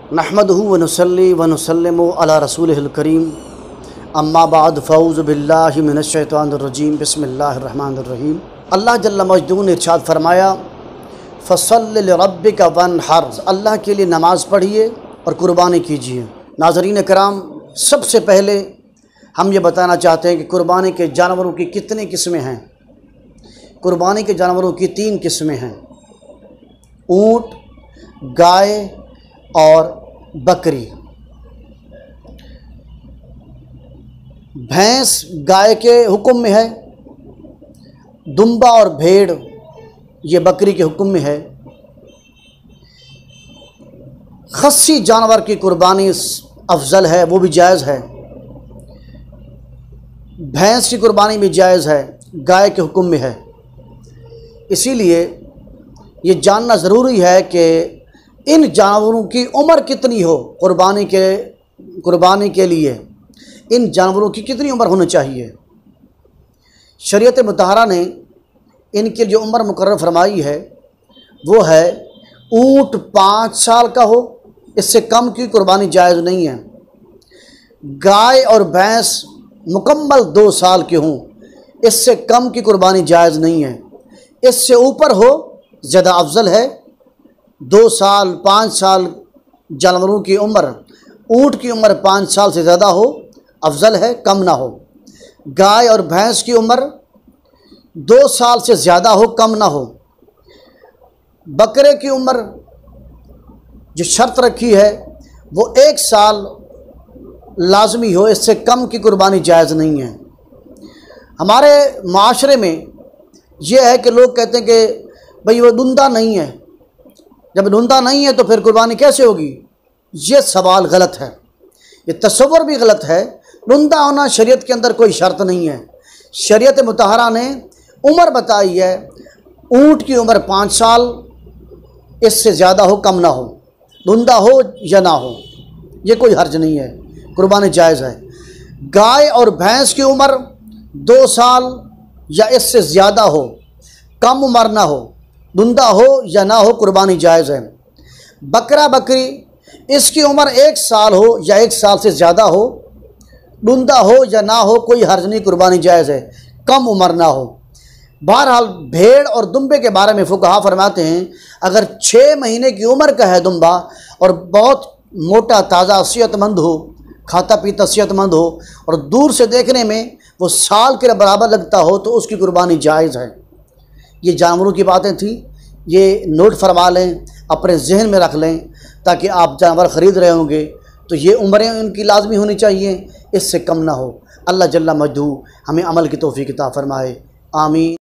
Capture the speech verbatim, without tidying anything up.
नहमदुहु व नुसल्ली व नुसल्लिमु अला रसूलिहिल करीम अम्मा बाद फ़ऊज़ु बिल्लाहि मिनश शैतानिर रजीम बिस्मिल्लाहिर रहमानिर रहीम। अल्लाह जल्ल मजदूर ने इरशाद फरमाया फ़सल्लि लिरब्बिका वन्हर, अल्लाह के लिए नमाज़ पढ़िए और कुर्बानी कीजिए। नाज़रीन कराम, सबसे पहले हम ये बताना चाहते हैं कि कुर्बानी के जानवरों की कितनी किस्में हैं। कुर्बानी के जानवरों की तीन किस्में हैं, ऊँट, गाय और बकरी। भैंस गाय के हुक्म में है, दुम्बा और भेड़ ये बकरी के हुक्म में है। खस्सी जानवर की कुर्बानी अफजल है, वो भी जायज़ है। भैंस की कुर्बानी भी जायज़ है, गाय के हुक्म में है। इसीलिए ये जानना ज़रूरी है कि इन जानवरों की उम्र कितनी हो। कुर्बानी के कुर्बानी के लिए इन जानवरों की कितनी उम्र होनी चाहिए। शरीयत मुतहरा ने इनकी जो उम्र मुकर्रर फरमाई है वो है ऊँट पाँच साल का हो, इससे कम की कुर्बानी जायज़ नहीं है। गाय और भैंस मुकम्मल दो साल के हों, इससे कम की कुर्बानी जायज़ नहीं है। इससे ऊपर हो ज़्यादा अफजल है। दो साल पाँच साल जानवरों की उम्र, ऊँट की उम्र पाँच साल से ज़्यादा हो अफजल है, कम ना हो। गाय और भैंस की उम्र दो साल से ज़्यादा हो, कम ना हो। बकरे की उम्र जो शर्त रखी है वो एक साल लाजमी हो, इससे कम की कुर्बानी जायज़ नहीं है। हमारे माशरे में यह है कि लोग कहते हैं कि भाई वो दुंदा नहीं है, जब दुंदा नहीं है तो फिर कुर्बानी कैसे होगी। ये सवाल गलत है, ये तसव्वुर भी गलत है। दुंदा होना शरीयत के अंदर कोई शर्त नहीं है। शरीयत मुतहरा ने उम्र बताई है, ऊँट की उम्र पाँच साल, इससे ज़्यादा हो कम ना हो, दुंदा हो या ना हो, ये कोई हर्ज नहीं है, कुर्बानी जायज़ है। गाय और भैंस की उम्र दो साल या इससे ज़्यादा हो, कम उम्र ना हो, दुंदा हो या ना हो, कुर्बानी जायज़ है। बकरा बकरी इसकी उम्र एक साल हो या एक साल से ज़्यादा हो, दुंदा हो या ना हो, कोई हर्ज नहीं, कुर्बानी जायज़ है, कम उम्र ना हो। बहरहाल भेड़ और दुम्बे के बारे में फुकहा फरमाते हैं अगर छः महीने की उम्र का है दुम्बा और बहुत मोटा ताज़ा सेहतमंद हो, खाता पीता सेहतमंद हो और दूर से देखने में वो साल के बराबर लगता हो तो उसकी कुर्बानी जायज़ है। ये जानवरों की बातें थी, ये नोट फरमा लें, अपने जहन में रख लें, ताकि आप जानवर ख़रीद रहे होंगे तो ये उम्रें उनकी लाजमी होनी चाहिए, इससे कम ना हो। अल्लाह जल्ला मजदू हमें अमल की तौफीक अता फरमाए, आमीन।